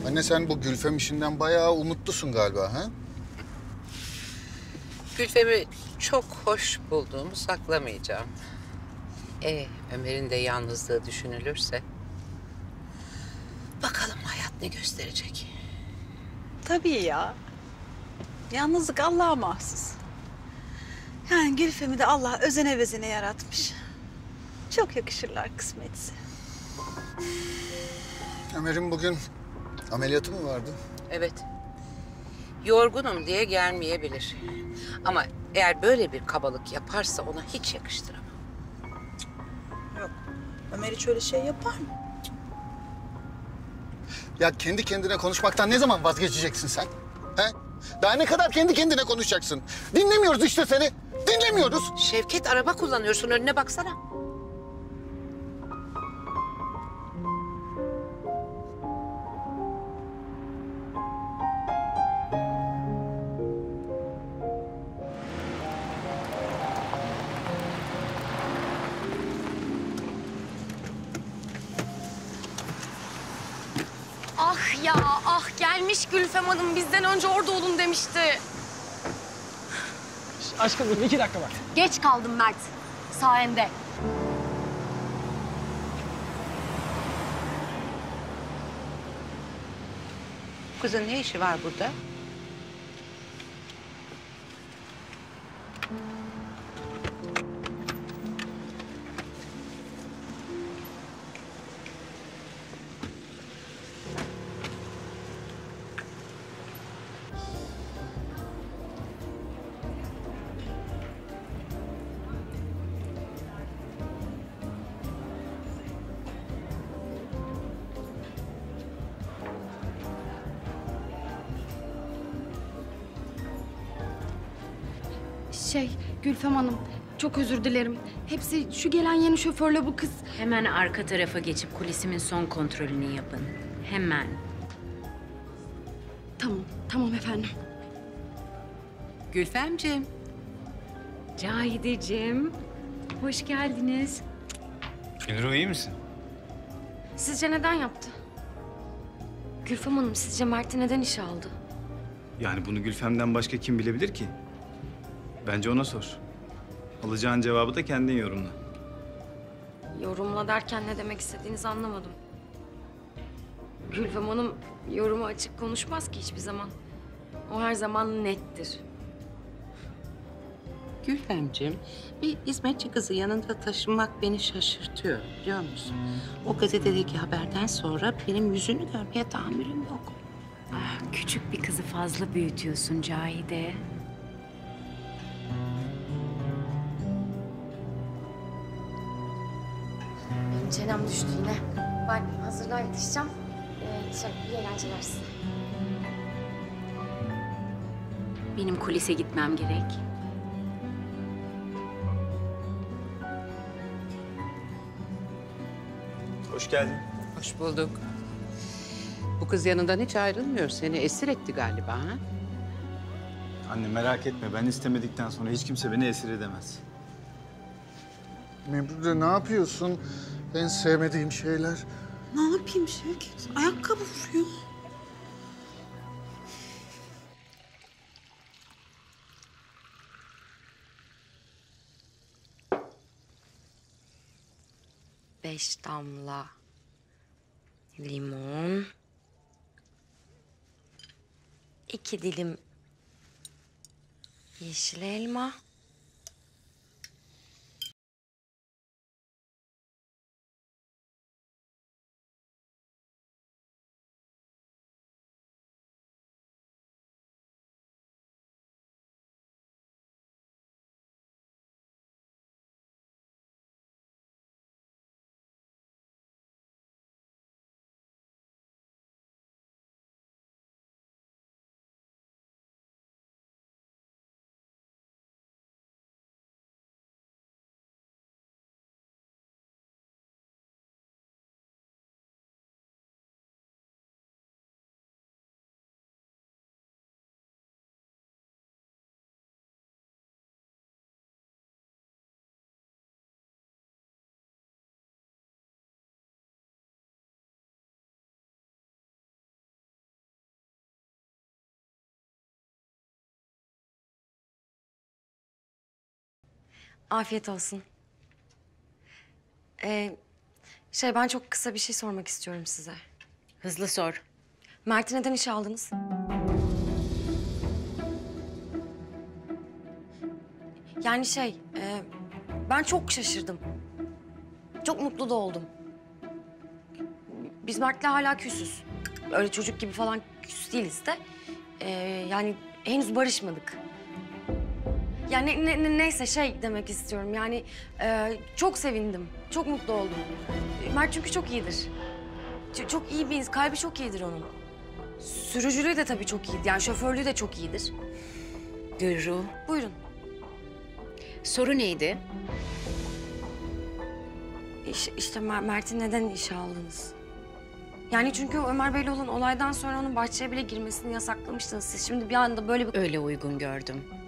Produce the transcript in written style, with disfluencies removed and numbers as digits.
Anne sen bu Gülfem işinden bayağı umutlusun galiba ha? Gülfem'i çok hoş bulduğumu saklamayacağım. Ömer'in de yalnızlığı düşünülürse... Bakalım hayat ne gösterecek. Tabii ya. Yalnızlık Allah'a mahsus. Yani Gülfem'i de Allah özene bezene yaratmış. Çok yakışırlar kısmetse. Ömer'in bugün ameliyatı mı vardı? Evet. Yorgunum diye gelmeyebilir. Ama eğer böyle bir kabalık yaparsa ona hiç yakıştıramam. Yok. Ömer hiç öyle şey yapar mı? Ya kendi kendine konuşmaktan ne zaman vazgeçeceksin sen? He? Daha ne kadar kendi kendine konuşacaksın? Dinlemiyoruz işte seni. Dinlemiyoruz. Şevket, araba kullanıyorsun, önüne baksana. Ah ya ah, gelmiş Gülfem Hanım, bizden önce orada olun demişti. Aşkım dur 2 dakika bak. Geç kaldım Mert, sayende. Kızın ne işi var burada? Gülfem Hanım, çok özür dilerim. Hepsi şu gelen yeni şoförle bu kız. Hemen arka tarafa geçip kulisimin son kontrolünü yapın. Hemen. Tamam efendim. Gülfemciğim. Cahideciğim, hoş geldiniz. Gülru iyi misin? Sizce neden yaptı? Gülfem Hanım, sizce Mert'i neden işe aldı? Yani bunu Gülfem'den başka kim bilebilir ki? Bence ona sor. Alacağın cevabı da kendin yorumla. Yorumla derken ne demek istediğinizi anlamadım. Gülfem Hanım yoruma açık konuşmaz ki hiçbir zaman. O her zaman nettir. Gülfemciğim, bir hizmetçi kızı yanında taşımak beni şaşırtıyor, biliyor musun? O gazetedeki haberden sonra benim yüzünü görmeye tahammülüm yok. Ah, küçük bir kızı fazla büyütüyorsun Cahide. Benim çenem düştü yine. Ben hazırlığa yetişeceğim. İyi eğlenceler size. Benim kulise gitmem gerek. Hoş geldin. Hoş bulduk. Bu kız yanından hiç ayrılmıyor. Seni esir etti galiba, ha? Anne merak etme, ben istemedikten sonra hiç kimse beni esir edemez. Memdude ne yapıyorsun? En sevmediğim şeyler. Ne yapayım Şevket? Ayakkabı vuruyor. Beş damla limon. 2 dilim yeşil elma. Afiyet olsun. Ben çok kısa bir şey sormak istiyorum size. Hızlı sor. Mert'i neden işe aldınız? Yani ben çok şaşırdım. Çok mutlu da oldum. Biz Mert'le hala küsüz. Öyle çocuk gibi falan küs değiliz de. Yani henüz barışmadık. Yani neyse demek istiyorum. Yani çok sevindim, çok mutlu oldum. Mert çünkü çok iyidir. Çok iyi bir insan, kalbi çok iyidir onun. Sürücülüğü de tabii çok iyidir. Yani şoförlüğü de çok iyidir. Gülru, Buyurun. soru neydi? İşte Mert'i neden işe aldınız? Yani çünkü Ömer Bey'le olan olaydan sonra onun bahçeye bile girmesini yasaklamıştınız siz. Şimdi bir anda böyle bir... Öyle uygun gördüm.